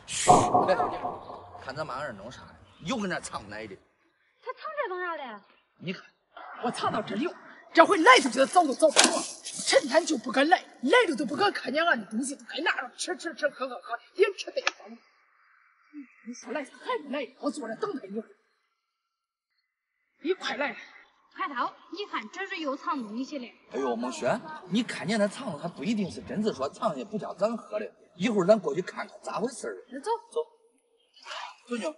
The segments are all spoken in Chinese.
嘘，别说别说，看咱妈那弄啥呢？又搁那藏奶的。 他藏这弄啥的？ 你看， 我藏到这里，这回来出去走都走不着，成天就不敢来，来了都不敢看见俺的东西，都该拿着吃，喝，也吃得慌。你说来还不来？我坐着等他一会儿。你快来！ 海涛，你看这是又藏东西了。 哎呦，孟轩，你看见他藏了，他不一定是真是说藏下不叫咱喝的。一会儿咱过去看看咋回事儿。 那走走，走去。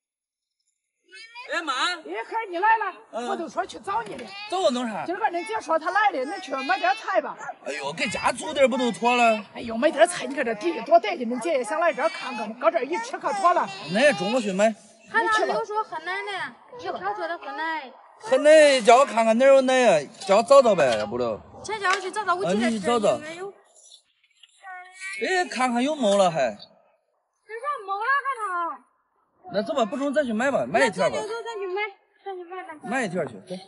哎妈！ 哎，孩你来了，我就说去找你的。 走，弄啥？ 今儿个恁姐说她来了，恁去买点菜吧。 哎呦，给家煮点不都妥了？ 哎呦，买点菜，你看这地里多带劲，恁姐也想来这儿看看，搁这儿一吃可妥了。 那也中午去买。 海涛又说喝奶呢，有他说的喝奶。 喝奶，叫我看看哪有奶呀？叫我找找呗，要不都。 先叫我去找找，我记得你去找找。哎，看看有没了还。 这啥没了，海涛？ 那走吧，不中咱去买吧，买一条吧。 走，咱去买，吧。 买一条去，走。 海涛，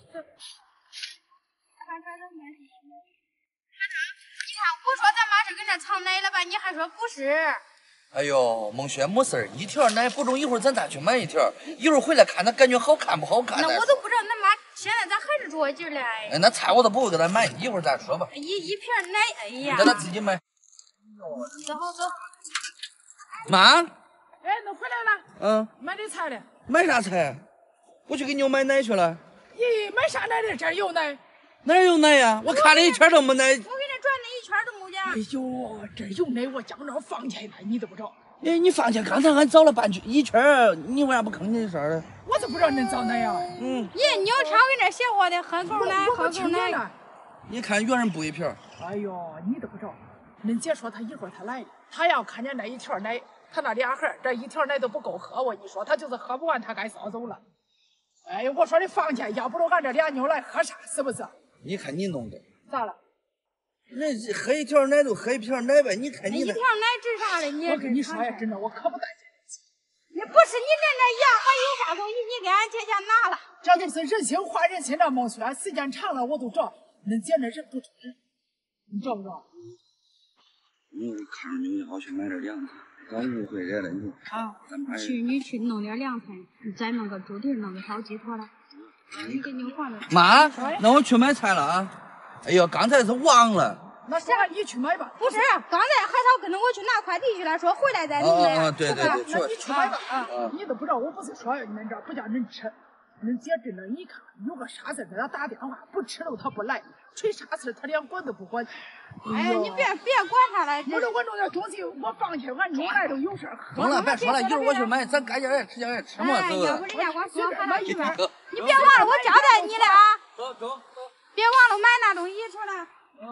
你看我说咱妈是搁这藏奶了吧？你还说不是？ 哎呦，孟轩没事儿，一条奶不中，一会儿咱再去买一条，一会儿回来看他感觉好看不好看。 那我都不知道恁妈现在咋还是着急了。 哎，那菜我都不会给他买，一会儿再说吧。 一瓶奶，哎呀， 让他自己买。 走。 妈。 哎，恁回来了？ 嗯。 买的菜了。 买啥菜？我去给牛买奶去了。 咦，买啥奶的？这儿有奶。 哪有奶呀？我看了一圈都没奶。 我给你转了一圈都没见。 哎呦，这儿有奶，我将这放起来，你都不知道。 哎，你放下，刚才俺找了半圈一圈，你为啥不吭你事儿呢？ 我都不知道恁找奶呀。 咦，牛超给那写我的喝口奶，喝口奶。 你看原人不一瓶。 哎呦，你都不知道。恁姐说她一会儿她来了，她要看见那一条奶，她那俩盒，这一条奶都不够喝。我一说，她就是喝不完，她该捎走了。哎，我说你放下，要不着俺这俩妞来喝啥，是不是？ 你看你弄的咋了？ 人喝一条奶就喝一瓶奶呗，你看你一条奶值啥的？ 我跟你说呀，真的，我可不待见你。不是你这样，俺有啥东西你给俺姐姐拿了？ 这都是人心换人心，这孟轩，时间长了我都知道，恁姐那人不中人，你知不知道？ 看着你好去买点凉菜，咱误会人了你。 啊，你去弄点凉菜，你再弄个猪蹄，弄个烧鸡坨了。你给牛放着。 妈，那我去买菜了啊。哎呦，刚才是忘了。 那是让你去买吧。 不是，刚才海涛跟着我去拿快递去了，说回来再弄的。 对， 那你去买吧啊！你都不知道，我不是说恁这不叫人吃，恁姐真的，你看有个啥事给他打电话，不吃了他不来，吹啥事他连管都不管。 哎，你别管他了。 不是我弄点东西，我放下，俺妞来都有事儿。 中了，别说了，一会儿我去买，咱该叫人吃叫人吃嘛，走。 要不人家光说海涛去买，你别忘了我交代你了啊！ 走。 别忘了买那东西出来。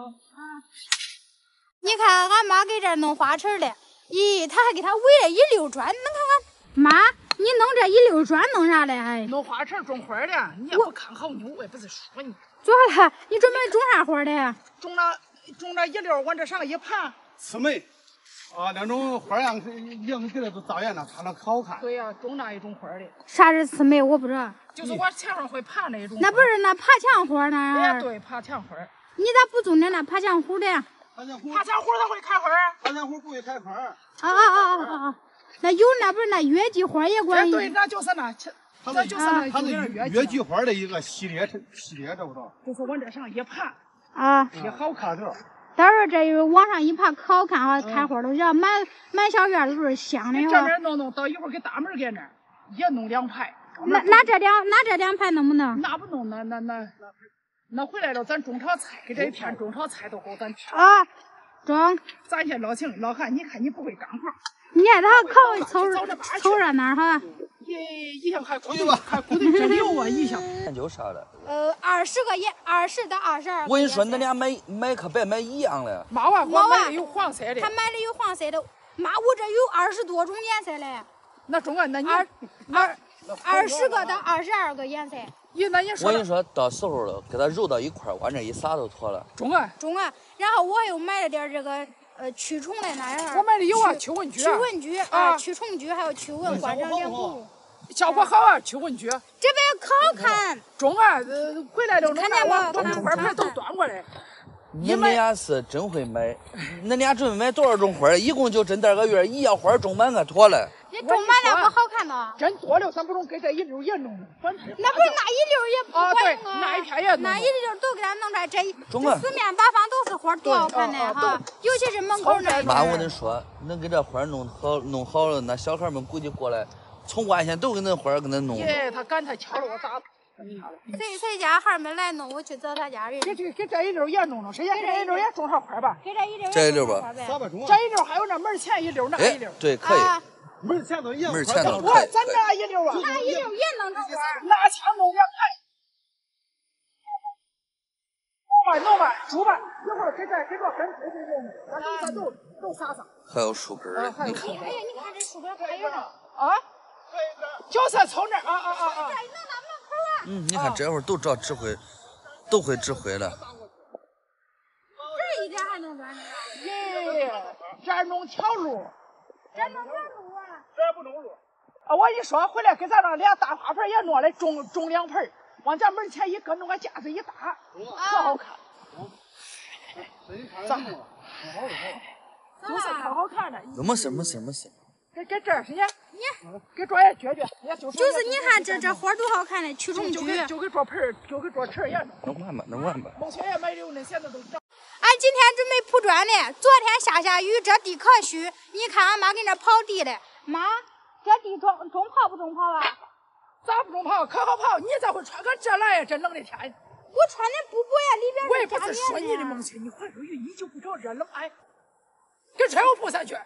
你看俺妈给这弄花盆的，咦，她还给他围了一溜砖，能看看？妈，你弄这一溜砖弄啥嘞？还弄花盆种花的，你也不看好牛，我也不是说你。 咋了？你准备种啥花的？ 种了一溜，往这上一盘。 刺梅，那种花样应给它都造眼了，看着可好看。 对呀，种那一种花的。 啥是刺梅？我不知道。 就是我前面会爬那种。 那不是那爬墙花呢？ 哎，对，爬墙花。 你咋不种点那爬墙虎的？ 爬墙虎它会开花。 爬墙虎不会开花。 啊！那有那不是那月季花也管？ 对，那就是那月季花的一个系列，知不知道？ 就是往这上一爬啊， 也好看点。 到时候这一往上一爬可好看啊，开花都叫满小院都是香的哈。 这边弄，到一会儿给大门给那儿也弄2排。 那这两排能不能？ 那不弄，那回来了，咱种炒菜，给这一片种炒菜都够咱吃啊。种， 咱先老秦老汉，你看你不会干活， 你看他可凑热闹哈。 一下还鼓的真溜啊！一下研究啥的 ？20到22。 我跟你说，那俩买可别买一样的。 妈娃，我买的有黄色的。 他买的有黄色的，妈，我这有20多种颜色嘞。 那中啊，那你 20个到22个颜色。 我跟你说，到时候了，给它揉到一块儿，往这一撒就妥了。 中啊。 然后我又买了点这个驱虫的那样。 我买的有啊，驱蚊菊啊，驱虫菊还有驱蚊，换成2股。 效果好啊，驱蚊菊。 这边可好看。 中啊，回来了，看见没？把那花盆都端过来。 你们俩是真会买，恁俩准备买多少种花？一共就这点个月，一要花种满个坨了。 你种满了不好看呢。 真多了，咱不能给这一溜也弄了。 那不是那一溜也不管对， 用那一片也那一溜都给它弄出来，这种啊四面八方都是花，多好看呢哈！尤其是门口那。 妈，我跟你说，恁给这花弄好了，那小孩们估计过来，从外县都给恁花给恁弄。 耶，他赶他敲了我咋？ 谁家孩儿们来弄，我去找他家人。 给这一溜也弄弄，谁家给这一溜也种上花吧？ 给这一溜。 这一溜吧。 这一溜还有那门前一溜，那一溜。 对，可以。 门前头一样。 门前头可以。 咱那一溜啊， 那一溜也能成花。 拿枪弄两排。弄吧，煮吧，一会儿给这根都撒上。 还有树根儿，你看。 哎呀，你看这树根还有呢。 啊？就是从这啊。 你看这会儿都知道指挥，都会指挥了。 这一点还能转呢？ 耶，这儿弄条路。 这弄条路啊？ 这不弄路。 啊，我一说回来给咱那俩大花盆也弄来，种两盆，往咱门前一搁，弄个架子一搭，可好看。 咋？ 就是可好看了。 没事。 给这儿谁呀？你给这也撅， 就是你看这花多好看呢，曲中菊。 就给这盆，就给这池也弄完吧。 孟雪也买溜那现在都长。 俺今天准备铺砖呢，昨天下雨，这地可虚。你看俺妈给那刨地嘞，妈，这地种刨不种刨啊？ 咋不种刨？可好刨！你咋会穿个这来呀？这冷的天。 我穿的布呀，里边我也不是说你的，孟雪，你换手雨你就不着热冷哎，给车我铺上去。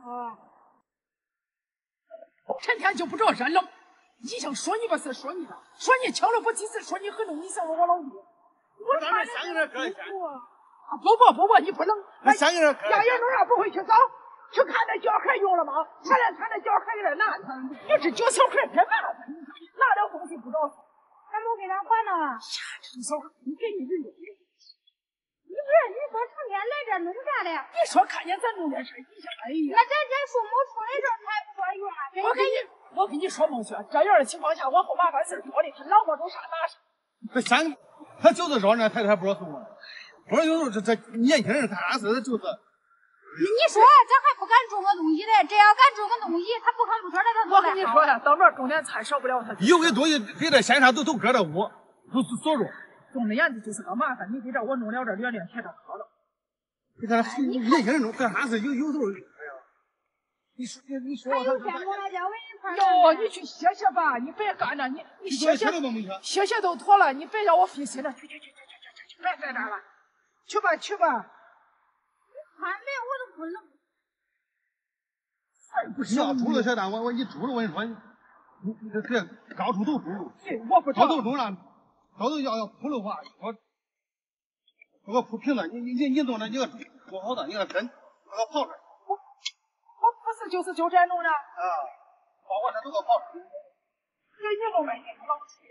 成天就不着热冷，一想说你不是说你的，说你抢了不几次，说你很冷，你想我老弟。我咱们三个人搁一天。 不，你不能。 那三个人搁。 杨爷弄啥不会去找？去看那脚壳用了吗？前两天那脚壳有点难看，你这脚小壳真麻烦，拿点东西不着手。 还没给咱还呢啊？ 这小孩，你给你人用。 你说成天来这弄啥嘞？ 你说看见咱弄点事，你想哎呀。 那咱这树木出来时候他还不说用啊？ 我跟你说，孟雪，这样的情况下，往后麻烦事多的，他老婆都啥拿啥。 这三个，他就是说呢，他还不知道送我。我说有时候这年轻人干啥事就是。 你说咱还不敢种个东西嘞？这要敢种个东西，他不吭不说的，他我跟你说呀，到这儿种点菜少不了他。 有的东西给这线上都搁着屋，都锁住。 种的眼子就是个麻烦，你给这我弄了这练铁上好了。 你看年轻人弄干啥事有时候，哎呀，你说还有见过那叫文一块哟，你去歇歇吧，你别干了，你歇歇都妥了，你别让我费心了，去，别在这儿了，去吧。 穿的我都不冷。 你要住了小蛋，我一住了，我跟你说，你这高处都住了， 我不高处住了，高处要铺的话，我铺平了，你弄的你个铺好的，你个根那个刨出来。 我不是就是就这样弄的。 把我这都给刨出来。 给你弄呗，你老气。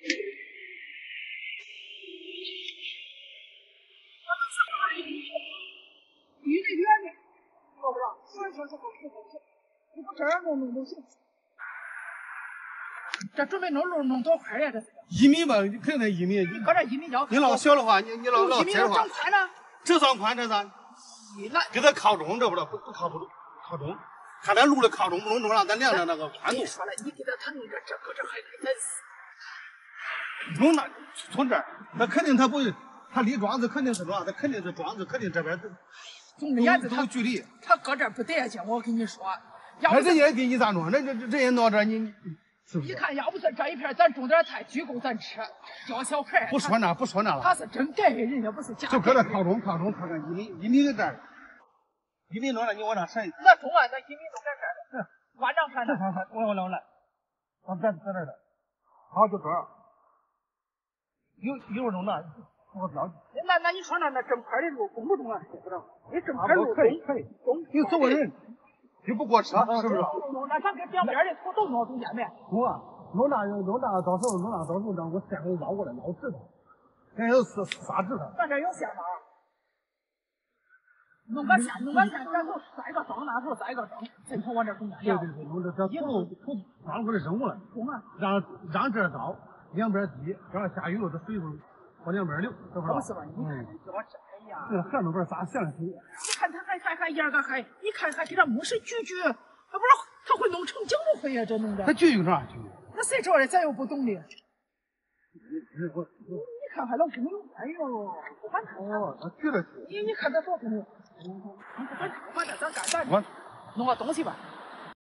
离得远点，够不着，说，你不这样弄都行。这准备弄路弄多宽呀？这是 1米吧，肯定得1米。 你搁这1米高。 你老小的话，你老 1米窄的话， 整宽呢？ 这算宽，这算。给它靠中，知不知道？不靠中，看咱路的靠中不中，让咱量量那个宽度。 你说了，你给他弄这搁这还得死。 弄那从这儿，那肯定他不，他离桩子肯定是桩子，肯定是桩子，肯定这边总的眼子都有距离。 他搁这不得劲，我跟你说。 那人家给你咋弄？人家弄这你。 你看，要不是这一片，咱种点菜，足够咱吃。叫小孩不说那了。 他是真给人家，不是假。 就搁这靠中看1米在这儿，1米弄了，你往那伸。 那中啊，那1米都在这儿。晚上看的。 我来，咱在这儿的。好，就这儿。一会儿弄那，我不着急。 那你说那整块的路中不中啊？不知道。你整块路可以。你走个人。又不过车，是不是？ 那咱给两边的土都弄中间呗。 弄那，到时候让我线给绕过来，绕直它。咱有撒直它。 咱这有线吗？弄个线，这头栽个桩，那头栽个桩，这头往这中间。 对，弄这土往过来扔过来，让这儿高，两边低，这样下雨了，这水往两边流，是不是？ 不是吧？你看这这呀？ 这汗都不知道咋下来去。 你看他还烟个还，你看还给他没事聚聚，那不是他会弄成警务会呀？这弄的。 他聚有啥聚？ 那谁知道的？咱又不懂的。 我你看还老公用，哎呦，不管他。 哦，他聚了去。 你看他多公用。你不管他，反正咱干咱的， 我弄个东西吧。